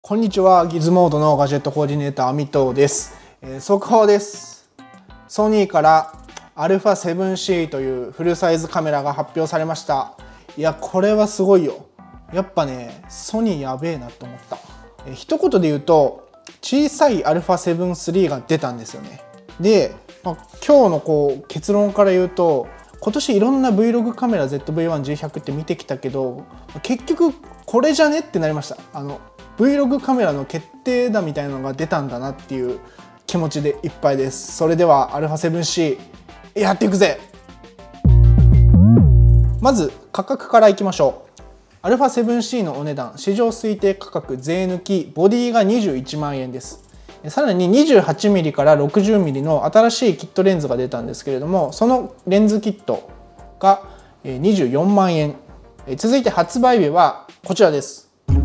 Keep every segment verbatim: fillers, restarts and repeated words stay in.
こんにちは、ギズモードのガジェットコーディネーターアミトです、えー、速報です。ソニーから アルファセブンシー というフルサイズカメラが発表されました。いや、これはすごいよ。やっぱね、ソニーやべえなと思った。えー、一言で言うと、小さい アルファセブンスリー が出たんですよね。で、まあ、今日のこう結論から言うと、今年いろんな Vlog カメラ ゼットブイワンジーひゃく って見てきたけど、結局これじゃねってなりました。あの Vlog カメラの決定打みたいなのが出たんだなっていう気持ちでいっぱいです。それでは アルファセブンシー やっていくぜ。まず価格からいきましょう。 アルファセブンシー のお値段、市場推定価格税抜きボディがにじゅういちまんえんです。さらに にじゅうはちミリ から ろくじゅうミリ の新しいキットレンズが出たんですけれども、そのレンズキットがにじゅうよんまんえん。続いて発売日はこちらです。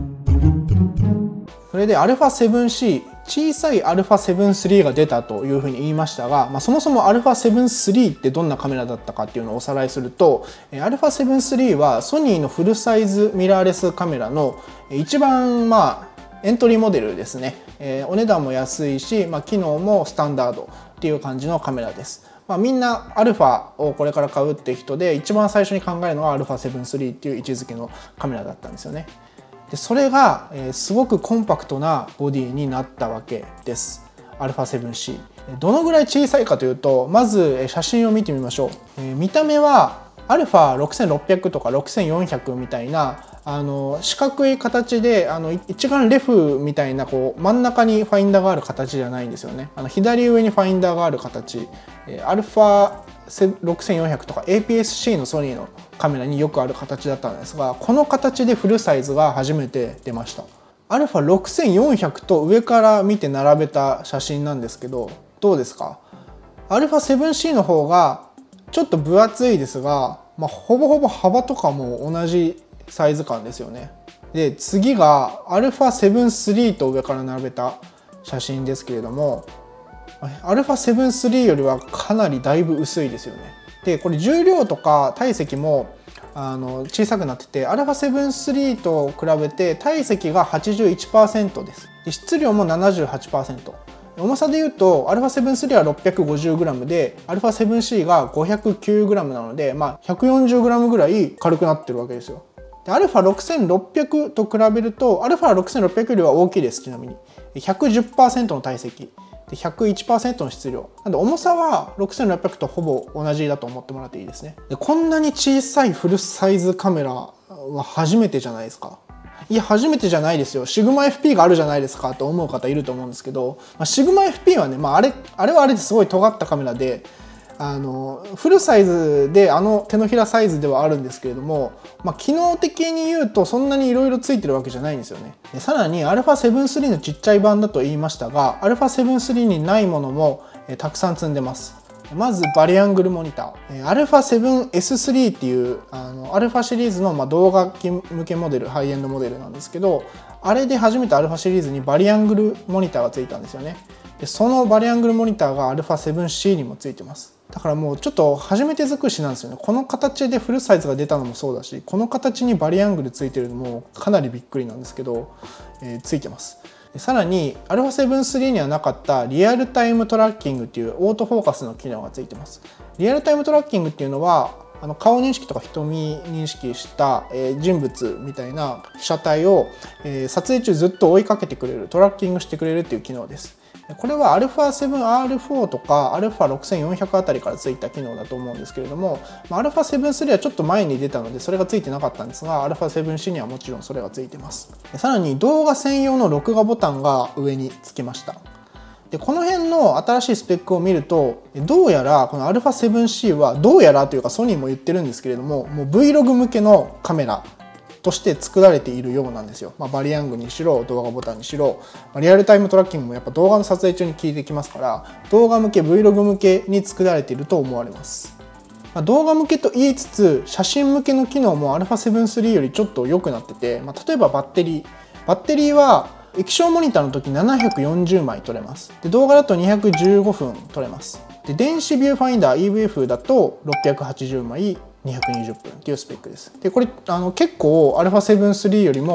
それで アルファセブンシー、小さい アルファセブンスリー が出たというふうに言いましたが、まあ、そもそも アルファセブンスリー ってどんなカメラだったかっていうのをおさらいすると、 アルファセブンスリー はソニーのフルサイズミラーレスカメラの一番まあエントリーモデルですね。えー、お値段も安いし、まあ、機能もスタンダードっていう感じのカメラです。まあ、みんなアルファをこれから買うって人で一番最初に考えるのは アルファセブンスリー っていう位置づけのカメラだったんですよね。でそれが、えー、すごくコンパクトなボディになったわけです。 アルファセブンシー。どのぐらい小さいかというと、まず写真を見てみましょう。えー、見た目はアルファろくせんろっぴゃくとかろくせんよんひゃくみたいなあの四角い形で、あの一眼レフみたいなこう真ん中にファインダーがある形じゃないんですよね。あの左上にファインダーがある形、アルファろくせんよんひゃくとか エーピーエスシー のソニーのカメラによくある形だったんですが、この形でフルサイズが初めて出ました。アルファろくせんよんひゃくと上から見て並べた写真なんですけど、どうですか？ アルファセブンシー の方がちょっと分厚いですが、まあ、ほぼほぼ幅とかも同じサイズ感ですよね。で次が アルファセブンスリー と上から並べた写真ですけれども、 アルファセブンスリー よりはかなりだいぶ薄いですよね。でこれ重量とか体積もあの小さくなってて、 アルファセブンスリー と比べて体積が はちじゅういちパーセント です。で質量も ななじゅうはちパーセント。重さでいうと アルファセブンスリー は ろっぴゃくごじゅうグラム で アルファセブンシー が ごひゃくきゅうグラム なので、まあ、ひゃくよんじゅうグラム ぐらい軽くなってるわけですよ。でアルファろくせんろっぴゃくと比べると、アルファろくせんろっぴゃくよりは大きいです。ちなみに ひゃくじゅっパーセント の体積で ひゃくいちパーセント の質量なんで、重さはろくせんろっぴゃくとほぼ同じだと思ってもらっていいですね。でこんなに小さいフルサイズカメラは初めてじゃないですか。いや初めてじゃないですよ。シグマ エフピー があるじゃないですかと思う方いると思うんですけど、まあ、シグマ エフピー はね、まあ、あれあれはあれですごい尖ったカメラで、あのフルサイズであの手のひらサイズではあるんですけれども、まあ、機能的に言うとそんなにいろいろついてるわけじゃないんですよね。でさらに アルファセブンスリー のちっちゃい版だと言いましたが、 アルファセブンスリー にないものもえたくさん積んでます。まずバリアングルモニター、アルファセブンエススリー っていうあのアルファシリーズのまあ動画向けモデル、ハイエンドモデルなんですけど、あれで初めてアルファシリーズにバリアングルモニターがついたんですよね。でそのバリアングルモニターが アルファセブンシー にもついてます。だからもうちょっと初めて尽くしなんですよね。この形でフルサイズが出たのもそうだし、この形にバリアングルついてるのもかなりびっくりなんですけど、えー、ついてます。さらに アルファセブンスリー にはなかったリアルタイムトラッキングっていうオートフォーカスの機能がついてます。リアルタイムトラッキングっていうのはあの顔認識とか瞳認識した人物みたいな被写体を撮影中ずっと追いかけてくれる、トラッキングしてくれるっていう機能です。これは アルファセブンアールフォー とか アルファろくせんよんひゃく あたりからついた機能だと思うんですけれども、 アルファセブンスリー はちょっと前に出たのでそれがついてなかったんですが、 アルファセブンシー にはもちろんそれがついてます。さらに動画専用の録画ボタンが上につきました。でこの辺の新しいスペックを見ると、どうやらこの アルファセブンシー はどうやらというかソニーも言ってるんですけれども、もう Vlog 向けのカメラとして作られているようなんですよ。まあ、バリアングルにしろ動画ボタンにしろ、リアルタイムトラッキングもやっぱ動画の撮影中に効いてきますから、動画向け Vlog 向けに作られていると思われます。まあ、動画向けと言いつつ写真向けの機能も アルファセブンスリー よりちょっと良くなってて、まあ、例えばバッテリーバッテリーは液晶モニターの時ななひゃくよんじゅうまい撮れます。で動画だとにひゃくじゅうごふん撮れます。で電子ビューファインダー イーブイエフ だとろっぴゃくはちじゅうまいにひゃくにじゅっぷんっていうスペックです。でこれあの結構 アルファセブンスリー よりも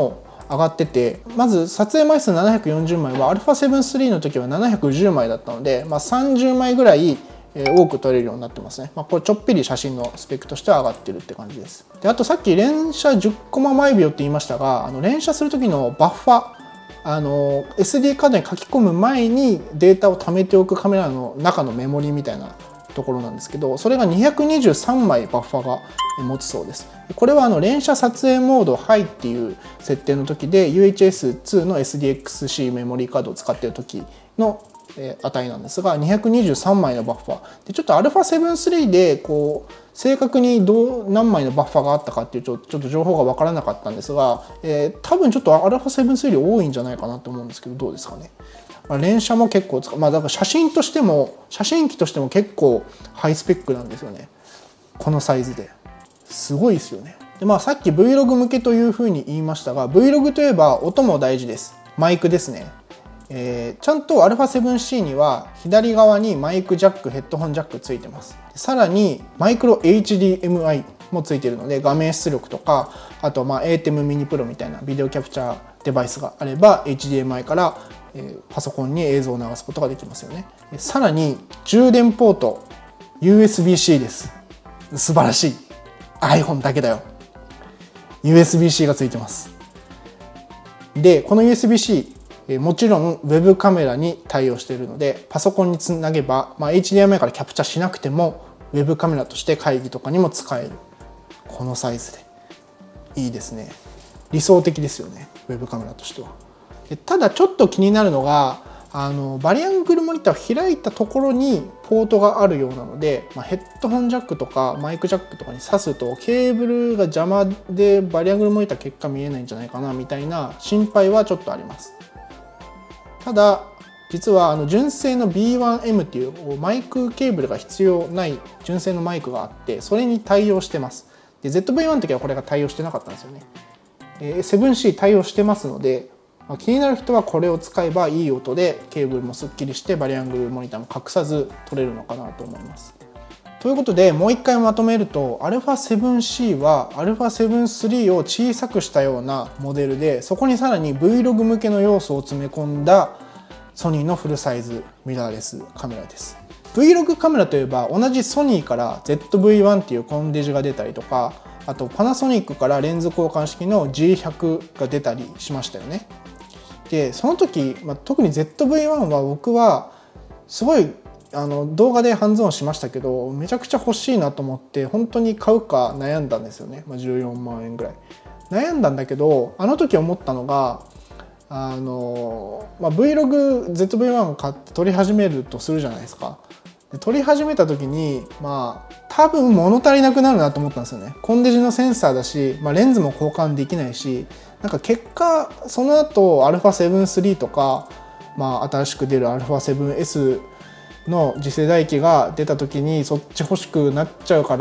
上がってて、まず撮影枚数ななひゃくよんじゅうまいは アルファセブンスリー の時はななひゃくじゅうまいだったので、まあ、さんじゅうまいぐらい多く撮れるようになってますね。まあ、これちょっぴり写真のスペックとしては上がってるって感じです。で、あとさっき連写じゅっコマ毎秒って言いましたが、あの連写する時のバッファ、あの エスディー カードに書き込む前にデータを貯めておくカメラの中のメモリみたいなところなんですけど、それがにひゃくにじゅうさんまいバッファが持つそうです。これはあの連写撮影モードハイっていう設定の時で ユーエイチエスツー の エスディーエックスシー メモリーカードを使っている時の値なんですが、にひゃくにじゅうさんまいのバッファで、ちょっと アルファセブンスリー でこう正確にどう何枚のバッファがあったかっていうちょっと情報が分からなかったんですが、えー、多分ちょっと アルファセブンスリー 多いんじゃないかなと思うんですけど、どうですかね。まあ、連写も結構使う、まあだから写真としても写真機としても結構ハイスペックなんですよね。このサイズですごいですよね。で、まあさっき Vlog 向けというふうに言いましたが、 Vlog といえば音も大事です。マイクですね。えー、ちゃんと アルファセブンシー には左側にマイクジャック、ヘッドホンジャックついてます。さらにマイクロ エイチディーエムアイ もついているので、画面出力とか、あとまあ エーテム ミニプロみたいなビデオキャプチャーデバイスがあれば エイチディーエムアイ からパソコンに映像を流すことができますよね。さらに充電ポート ユーエスビーシー です。素晴らしい。 iPhone だけだよ。 ユーエスビーシー がついてます。で、この ユーエスビーシー、もちろん Web カメラに対応しているので、パソコンにつなげば、まあ、エイチディーエムアイ からキャプチャーしなくても Web カメラとして会議とかにも使える。このサイズでいいですね。理想的ですよね、 Web カメラとしては。ただちょっと気になるのが、あのバリアングルモニターを開いたところにポートがあるようなので、まあ、ヘッドホンジャックとかマイクジャックとかに挿すとケーブルが邪魔でバリアングルモニター結果見えないんじゃないかなみたいな心配はちょっとあります。ただ実はあの純正の ビーワンエム っていうマイクケーブルが必要ない純正のマイクがあって、それに対応してます。で ゼットブイワン の時はこれが対応してなかったんですよね。えー、セブンシー 対応してますので、気になる人はこれを使えばいい音でケーブルもすっきりしてバリアングルモニターも隠さず撮れるのかなと思います。ということでもう一回まとめると アルファセブンシー は アルファセブンスリー を小さくしたようなモデルで、そこにさらに Vlog 向けの要素を詰め込んだソニーのフルサイズミラーレスカメラです。 Vlog カメラといえば同じソニーから ゼットブイワン っていうコンデジが出たりとか、あとパナソニックからレンズ交換式の ジーひゃく が出たりしましたよね。でその時、まあ、特に ゼットブイワン は僕はすごいあの動画でハンズオンしましたけど、めちゃくちゃ欲しいなと思って本当に買うか悩んだんですよね。まあ、じゅうよんまんえんぐらい悩んだんだけど、あの時思ったのがあの、まあ、Vlog ゼットブイワン を買って撮り始めるとするじゃないですか。で撮り始めた時にまあ多分物足りなくなるなと思ったんですよね。コンデジのセンサーだし、まあ、レンズも交換できないし、なんか結果その後 アルファセブンスリー とか、まあ、新しく出る アルファセブンエス の次世代機が出た時にそっち欲しくなっちゃうから、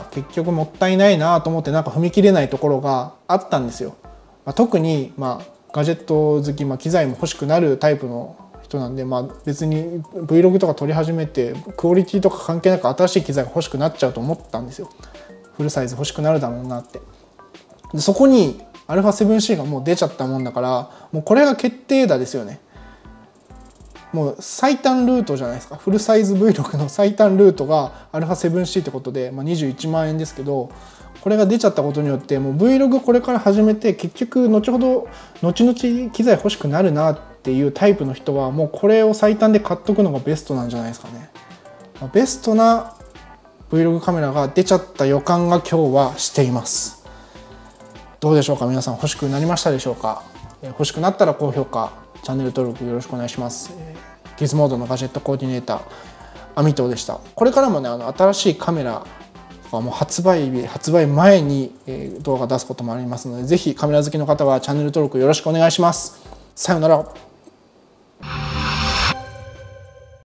結局もったいないなと思ってなんか踏み切れないところがあったんですよ。まあ、特に、まあ、ガジェット好き、まあ、機材も欲しくなるタイプの人なんで、まあ、別に Vlog とか撮り始めてクオリティとか関係なく新しい機材が欲しくなっちゃうと思ったんですよ。フルサイズ欲しくなるだろうなって。でそこに アルファセブンシー がもう出ちゃったもんだから、もうこれが決定打ですよね。もう最短ルートじゃないですか。フルサイズ Vlog の最短ルートが アルファセブンシー ってことで、まあ、にじゅういちまんえんですけど、これが出ちゃったことによってもう Vlog これから始めて結局後ほど後々機材欲しくなるなっていうタイプの人はもうこれを最短で買っとくのがベストなんじゃないですかね。ベストな Vlog カメラが出ちゃった予感が今日はしています。どうでしょうか、皆さん欲しくなりましたでしょうか。欲しくなったら高評価、チャンネル登録よろしくお願いします。ギズモードのガジェットコーディネーターアミトでした。これからもね、あの新しいカメラもう発売日発売前に動画出すこともありますので、ぜひカメラ好きの方はチャンネル登録よろしくお願いします。さようなら。